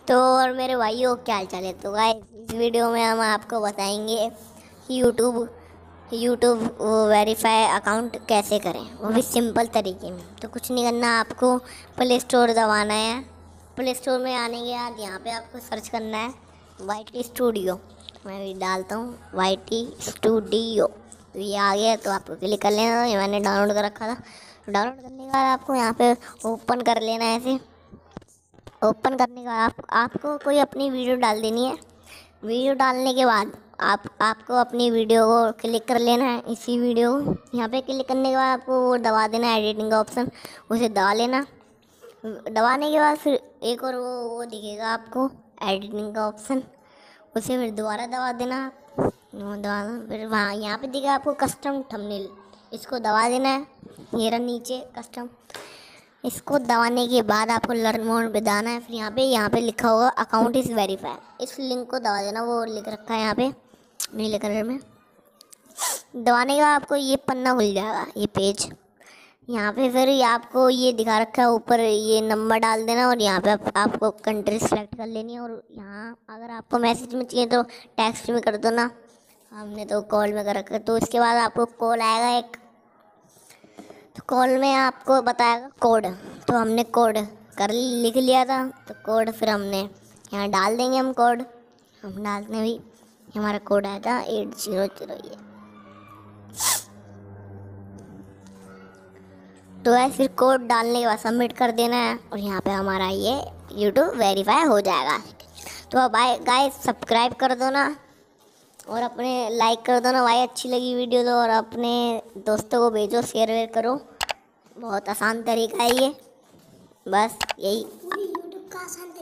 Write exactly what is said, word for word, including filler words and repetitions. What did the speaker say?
तो और मेरे भाइयों क्या हाल चाल है। तो गाइस इस वीडियो में हम आपको बताएंगे यूट्यूब यूट्यूब वेरीफाई अकाउंट कैसे करें, वो भी सिंपल तरीके में। तो कुछ नहीं करना, आपको प्ले स्टोर दबाना है। प्ले स्टोर में आने के बाद यहाँ पे आपको सर्च करना है वाई टी स्टूडियो। मैं भी डालता हूँ वाई टी स्टूडियो, तो ये आ गया। तो आपको क्लिक कर लेना। ये मैंने डाउनलोड कर रखा था। डाउनलोड करने के बाद आपको यहाँ पे ओपन कर लेना है। ऐसे ओपन करने के बाद आप आपको कोई अपनी वीडियो डाल देनी है। वीडियो डालने के बाद आप आपको अपनी वीडियो को क्लिक कर लेना है। इसी वीडियो को यहाँ पे क्लिक करने के बाद आपको वो दबा देना है एडिटिंग का ऑप्शन, उसे दबा लेना। दबाने के बाद फिर एक और वो वो दिखेगा आपको एडिटिंग का ऑप्शन, उसे फिर दोबारा दबा देना। वो दबाना फिर वहाँ यहाँ पे दिखेगा आपको कस्टम थंबनेल, इसको दबा देना है। ये रहा नीचे कस्टम। इसको दबाने के बाद आपको लर्न मोड पे जाना है। फिर यहाँ पे यहाँ पे लिखा होगा अकाउंट इज़ वेरीफाई, इस लिंक को दबा देना। वो लिख रखा है यहाँ पे नीले कलर में। दबाने के बाद आपको ये पन्ना खुल जाएगा, ये पेज। यहाँ पे फिर ये आपको ये दिखा रखा है ऊपर, ये नंबर डाल देना और यहाँ पे आप, आपको कंट्री सेलेक्ट कर लेनी है। और यहाँ अगर आपको मैसेज में चाहिए तो टेक्स्ट में कर दो ना, हमने तो कॉल में कर रखा है। तो इसके बाद आपको कॉल आएगा एक, तो कॉल में आपको बताएगा कोड। तो हमने कोड कर लिख लिया था, तो कोड फिर हमने यहाँ डाल देंगे। हम कोड हम डालते भी, हमारा कोड आया था एट जीरो जीरो ये। तो ऐसे फिर कोड डालने के बाद सबमिट कर देना है और यहाँ पे हमारा ये यूट्यूब वेरीफाई हो जाएगा। तो अब भाई गाइस सब्सक्राइब कर दो ना, और अपने लाइक कर दो ना भाई, अच्छी लगी वीडियो तो। और अपने दोस्तों को भेजो, शेयर वेयर करो। बहुत आसान तरीका है ये, बस यही यूट्यूब का आसान